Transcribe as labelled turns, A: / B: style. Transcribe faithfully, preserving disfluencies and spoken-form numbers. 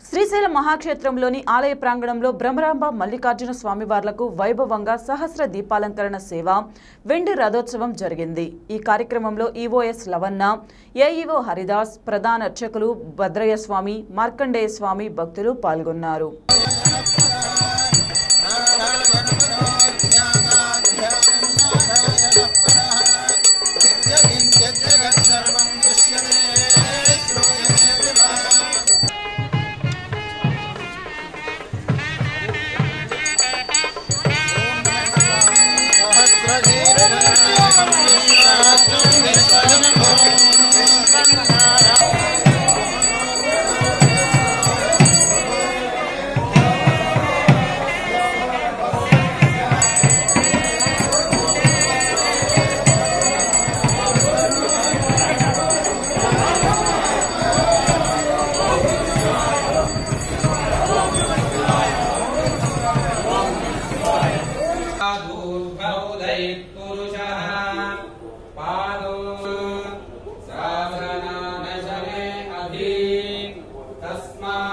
A: శ్రీశైల మహాక్షేత్రంలోని ఆలయ ప్రాంగణంలో బ్రహ్మరాంబ మల్లికార్జున స్వామివార్లకు వైభవంగా సహస్ర దీపాలంకరణ సేవ వెండి రథోత్సవం జరిగింది। ఈ కార్యక్రమంలో ఈవోఎస్ లవన్న, ఏఈఓ హరిదాస్, ప్రధాన అర్చకులు భద్రయ్య స్వామి, మార్కండేయ స్వామి భక్తులు పాల్గొన్నారు।
B: तस्मा